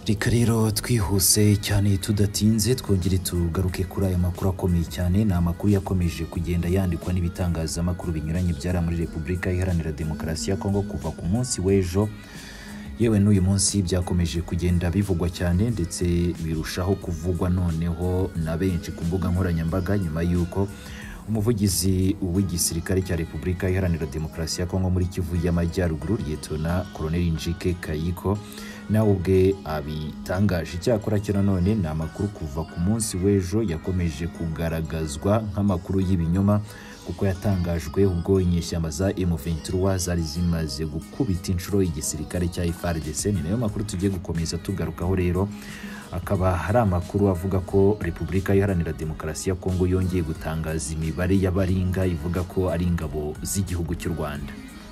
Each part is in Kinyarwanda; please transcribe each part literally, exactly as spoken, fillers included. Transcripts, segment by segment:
Reka rero twihuse cyane tudatinze twongere tugaruke kuri aya makuru akomeye cyane. Ni amakuru yakomeje kugenda yandikwa n'ibitangazamakuru binyuranye byara muri Repubulika Iharanira Demokarasi ya Kongo kuva ku munsi w'ejo, yewe n'uyu munsi byakomeje kugenda bivugwa cyane ndetse birushaho kuvugwa noneho na benshi ku mbuga nkoranyambaga, nyuma y'uko umuvugizi w'igisirikare cya Repubulika Iharanira Demokarasi ya Kongo muri Kivu y'Amajyaruguru Lieutenant Colonel Njike Kayiko nawe ubwe abitangaje. Icyakora cyo nanone ni amakuru kuva ku munsi w'ejo yakomeje kugaragazwa nk'amakuru y'ibinyoma, kuko yatangajwe ubwo inyeshyamba za M vingt trois zari zimaze gukubita inshuro igisirikare cya F A R D C. Ni nayo makuru tugiye gukomeza tugarukaho rero, akaba hari amakuru avuga ko Repubulika Iharanira Demokarasi ya Kongo yongeye gutangaza imibare y'abaringa ivuga ko ari ingabo z'igihugu cy'u Rwanda.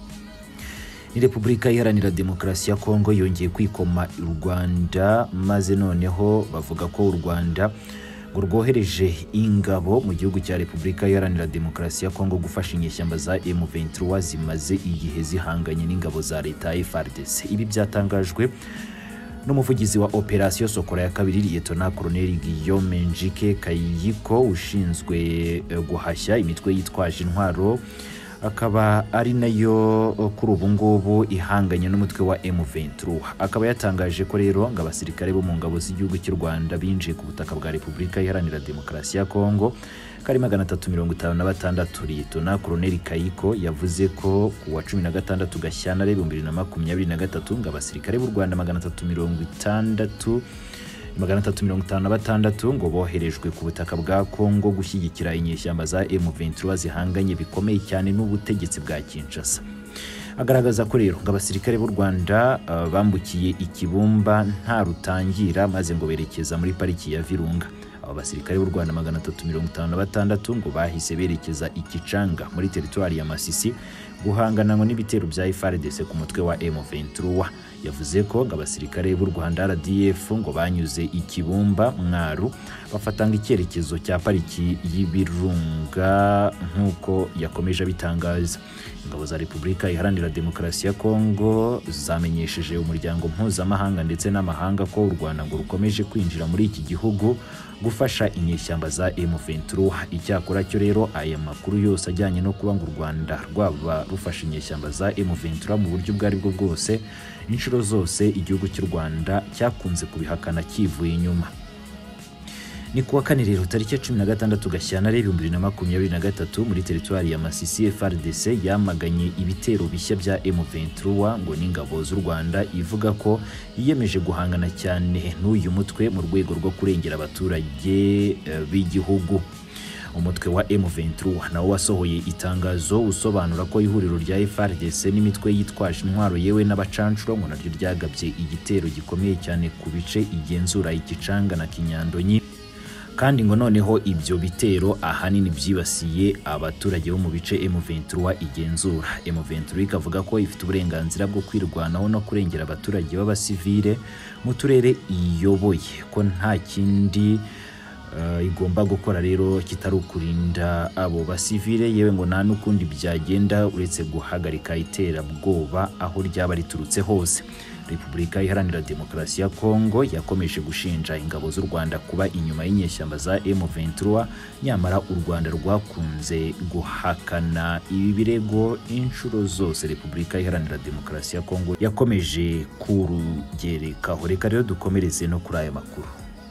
Ni Repubulika Iharanira Demokarasi ya Kongo yongeye kwikoma u Rwanda, maze noneho bavuga ko u Rwanda ngo rwohereje ingabo mu gihugu cya Repubulika Iharanira Demokarasi ya Kongo gufasha inyeshyamba za M vingt trois zimaze igihe zihanganye n'ingabo za leta F A R D C. Ibi byatangajwe n'umuvugizi wa Operation Sokora ya kabiri Lieutenant Colonel Guillaume Njike Kayiko ushinzwe guhashya imitwe yitwaje intwaro, akaba ari nayo kuri ubu ngubu ihanganye n'umutwe wa M vingt trois. Akaba yatangaje ko rero ngo abasirikare bo mu ngabo z'igihugu cy'u Rwanda binjiye ku butaka bwa Repubulika Iharanira Demokarasi ya Kongo kari magana atatu mirongo itanu na batandatu. Lieutenant Colonel Kayiko yavuze ko ku wa cumi na gatandatu Gashyantare ibihumbi bibiri na makumyabiri na gatatu ngo abasirikare b'u Rwanda magana atatu mirongo itandatu magana atatu mirongo itanu na batandatu ngo boherejwe ku butaka bwa Kongo gushyigikira inyeshyamba za M vingt trois zihanganye bikomeye cyane n'ubutegetsi bwa Kinshasa. Agaragaza ko rero ngo abasirikare b'u Rwanda uh, bambukiye ikibumba nta rutangira, maze ngo berekeza muri pariki ya Virunga. Aba basirikare b'u Rwanda magana atatu mirongo itanu na batandatu ngo bahise berekeza Ikicanga muri teritwari ya Masisi guhangana ngo n'ibitero bya F A R D C ku mutwe wa M vingt trois. Yavuze ko ngo abasirikare b'u Rwanda R D F ngo banyuze Ikibumba Mwaru bafatanga icyerekezo cya pariki y'Ibirunga nk'uko yakomeje bitangaza. Ingabo za Repubulika Iharanira Demokarasi ya Kongo zamenyesheje umuryango mpuzamahanga ndetse n'amahanga ko u Rwanda ngo rukomeje kwinjira muri iki gihugu gufasha inyeshyamba za M vingt trois. Icyakora cyo rero aya makuru yose ajyanye no kuba ngo u Rwanda rwaba rufasha inyeshyamba za M vingt trois mu buryo bwari bwo bwose, inshuro zose igihugu cy'u Rwanda cyakunze kubihakana kivuye inyuma. Ni kuwa kane rero tariki ya cumi na gatandatu Gashyantare ibihumbi bibiri na makumyabiri na gatatu muri teritwari ya Masisi F A R D C yamaganye ibitero bishya bya M vingt trois ngo n'ingabo z'u Rwanda, ivuga ko yiyemeje guhangana cyane n'uyu mutwe mu rwego rwo kurengera abaturage uh, b'igihugu. Umutwe wa M vingt trois nawo wasohoye itangazo usobanura ko ihuriro rya F A R D C n'imitwe yitwaje intwaro yewe n'abacancuro ngo naryo ryagabye igitero gikomeye cyane ku bice igenzura Ikicanga na Kinyandonyi, kandi ngo noneho ibyo bitero ahanini byibasiye abaturage bo mu bice M vingt trois igenzura. M vingt trois ikavuga ko ifite uburenganzira bwo kwirwanaho no kurengera abaturage b'abasivile mu turere iyoboye, ko nta kindi Uh, igomba gukora rero kitari ukurinda abo basivile, yewe ngo nta n'ukundi byagenda uretse guhagarika iterabwoba aho ryaba riturutse hose. Repubulika Iharanira Demokarasi ya Kongo yakomeje gushinja ingabo z'u Rwanda kuba inyuma y'inyeshyamba za M vingt trois, nyamara u Rwanda rwakunze guhakana ibi birego inshuro zose Repubulika Iharanira Demokarasi ya Kongo yakomeje kurugerekaho. Reka rero dukomereze no kuri aya makuru.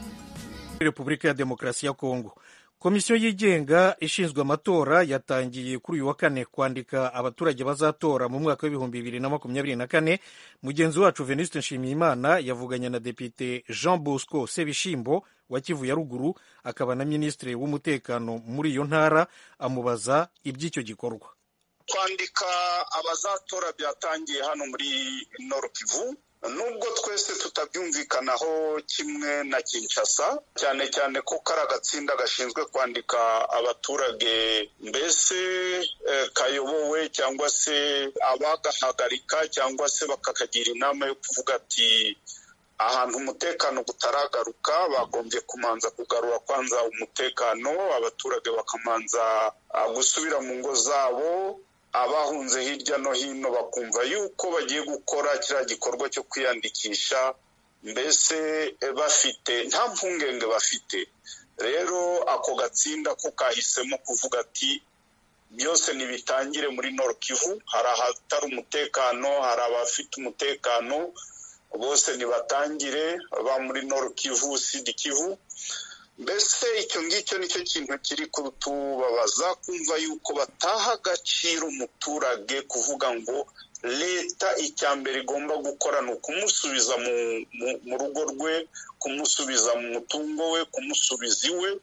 Repubulika ya Demokarasi ya Kongo. Komisiyo yigenga ishinzwe amatora yatangiye kuri uyu wa kane kwandika abaturage bazatora mu mwaka w'ibihumbi bibiri na makumyabiri na kane. Mugenzi wacu Venuste Nshimiyimana yavuganye na Depite Jean Bosco Sebishimbo wa Kivu ya Ruguru, akaba na Minisitiri w'umutekano muri iyo ntara, amubaza iby'icyo gikorwa. Kwandika abazatora byatangiye hano muri Nord Kivu, nubwo twese tutabyumvikanaho kimwe na Kinshasa, cyane cyane ko kari agatsinda gashinzwe kwandika abaturage mbese eh, kayobowe cyangwa se abagahagarika cyangwa se bakakagira inama yo kuvuga ati ahantu umutekano gutaragaruka bagombye kumanza kugarura kwanza umutekano, abaturage bakamanza gusubira mu ngo zabo, abahunze hirya no hino bakumva yuko bagiye gukora kiriya gikorwa cyo kwiyandikisha mbese bafite nta mpungenge bafite. Rero ako gatsinda ko kahisemo kuvuga ati byose nibitangire muri Nord Kivu, hari ahatari umutekano, hari abafite umutekano, bose nibatangire ba muri Nord Kivu, Sud Kivu. Mbese icyo ngicyo nicyo kintu kiri kutubabaza, kumva yuko bataha agaciro umuturage, kuvuga ngo leta icyambere igomba gukora ni ukumusubiza mu, mu, mu rugo rwe, kumusubiza mu mutungo we, kumusubiza iwe,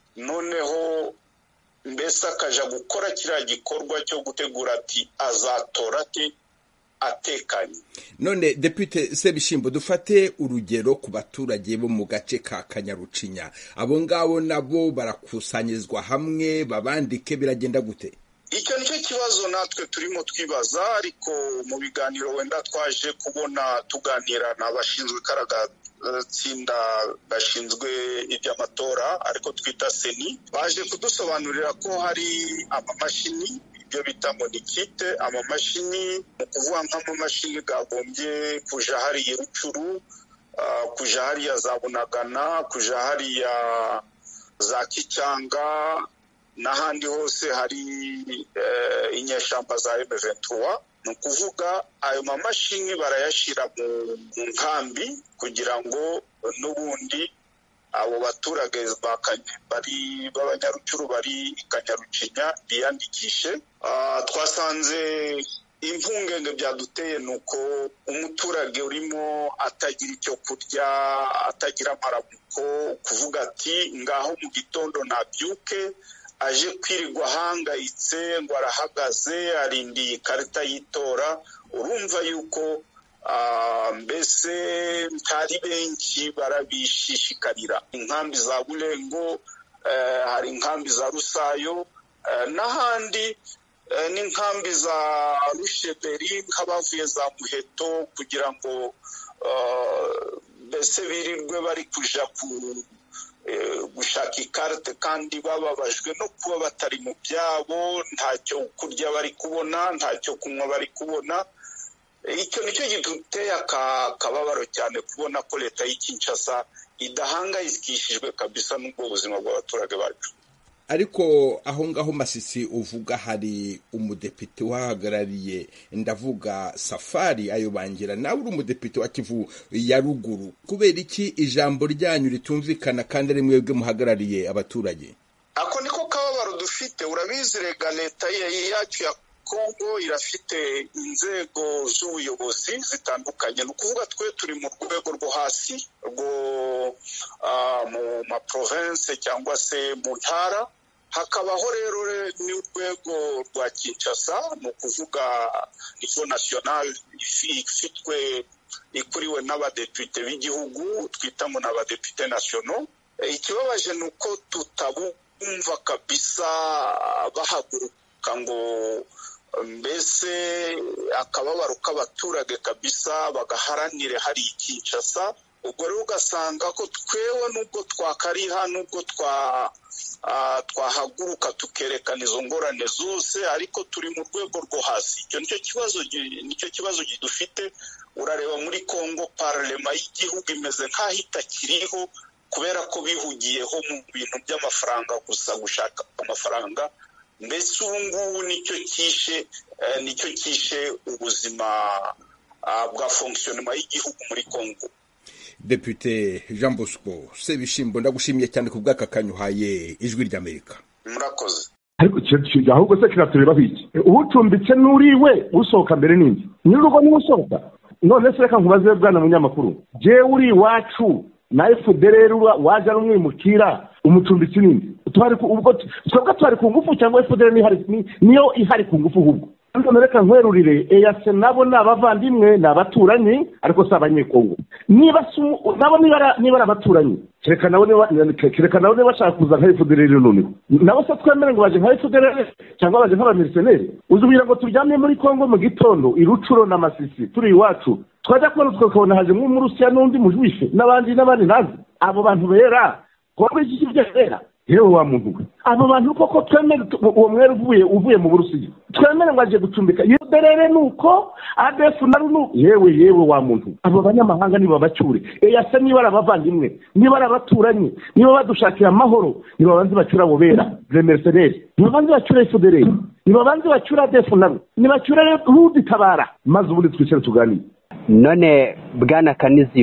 noneho mbese akaja gukora kiriya gikorwa cyo gutegura ati azatora ate atekanye. None Depute Sebishimbo, dufate urugero ku baturage bo mu gace ka Kanyarucinya, abo ngabo nabo barakusanyirizwa hamwe babandike, biragenda gute? Icyo nicyo kibazo natwe turimo twibaza, ariko mu biganiro wenda twaje kubona tuganira n'abashinzwe karaga tsinda bashinzwe iby'amatora ariko twita seni, baje kudusobanurira ko hari amamashini, ibyo bita ngo ni kite, amamashini mu kuvuga nk'amamashini gagombye kuja hariya Rucuru, uh, kuja hariya za Bunagana, kuja hariya za Kicyanga, n'ahandi hose hari uh, inyeshamba za M vingt-trois. Ni ukuvuga ayo mamashini barayashira mu nkambi kugira ngo n'ubundi abo baturage bari b'abanyarucuru bari Kanyarucinya biyandikishe. Uh, twasanze impungenge byaduteye nuko umuturage urimo atagira icyo kurya, atagira amaramuko, kuvuga ati ngaho mu gitondo nabyuke aje kwirirwa ahangayitse ngo arahagaze arindiye ikarita y'itora. Urumva yuko uh, mbese ntari benshi barabishishikarira. Inkambi za Bulengo, uh, hari inkambi za Rusayo, uh, n'ahandi uh, n'inkambi za Rusheberi nk'abavuye za Muheto, kugira ngo mbese uh, birirwe bari kuja ku gushaka ikarite kandi bababajwe no kuba batari mu byabo, ntacyo kurya bari kubona, ntacyo kunywa bari kubona. Icyo nicyo gituteye akababaro cyane kubona ko leta y'Kinshasa idahangayikishijwe kabisa n'ubwo buzima bw'abaturage bacu. Ariko aho ngaho Masisi uvuga hari umudepite wahagarariye, ndavuga Safari Ayobangira, nawe uri umudepite wa Kivu ya ruguru, kubera iki ijambo ryanyu ritumvikana kandi ari mwebwe muhagarariye abaturage? Ako niko kababaro dufite. Urabizi rega leta yacu ya Kongo irafite inzego z'ubuyobozi zitandukanye. Ni ukuvuga twe turi mu rwego rwo hasi rwo uh, mu ma province cyangwa se mu ntara, hakabaho rero n'urwego rwa Kinshasa, ni ukuvuga niveau national ifitwe ikuriwe n'abadepite b'igihugu twita ngo n'abadepite nationaux. Ikibabaje ni uko tutabumva kabisa bahaguruka ngo mbese akababaro k'abaturage kabisa bagaharanire hari Kinshasa. Ubwo rero ugasanga ko twewe nubwo twakariha, nubwo twa uh, twahaguruka tukerekana izo ngorane zose, ariko turi mu rwego rwo hasi. Icyo nicyo kibazo nicyo kibazo gidufite. Urareba muri Kongo parlema y'igihugu imeze nk'aho itakiriho kubera ko bihugiyeho mu bintu by'amafaranga gusa, gushaka amafaranga. Mbese ubu ngubu nicyo kishe uh, nicyo kishe ubuzima uh, bwa fonctionnement y'igihugu muri Kongo. Depute Jean Bosco Sebishimbo, ndagushimiye cyane ku bw'akakanyu haye Ijwi ry'Amerika. Murakoze. Ariko cyo ahubwo se kiratureba biki? Ubucumbitse nuriwe usohoka mbere nindi? Nirugo ni usohoka. None se reka nkubaze bwana munyamakuru. Je uri wacu na F D R waje ari umwimukira umucumbitse nindi? Twari ubwo twebwe twari ku ngufu cyangwa F D R ni hari niyo ihari ku ngufu hubwo. None reka nkwerurire eyase nabo nabavandimwe nabaturanyi ariko sabanyekongo. Niba nabo niba niba abaturanyi kereka nabo kereka nabo bashaka kuza nka F D R none nabo se twemere ngo baje nka F D R cyangwa baje nk'abamercenaires. Uzubira ngo turyamye muri Kongo mu gitondo Irucuro na Masisi turi iwacu, twajya kubona tukabona haje nk'umurusiya n'undi mujwishe n'abandi n'abandi nazi. Abo bantu bera ko iki cy'ibera yewe wa muntu we abo bantu koko twemere uwo mwere uvuye uvuye mu Burusiya twemere ngo aje gucumbika yuderere nuko adefu na runo yewe yewe wa muntu abo banyamahanga niba bacyure eyase niba arabavandimwe niba arabaturanye niba badushakira amahoro niba banzi bacura abo bera le mercenaires niba banzi bacura ifudere niba banzi bacura adefu na runo niba bacura rudi tabara maze ubundi twicare tuganire none bwana Kanizi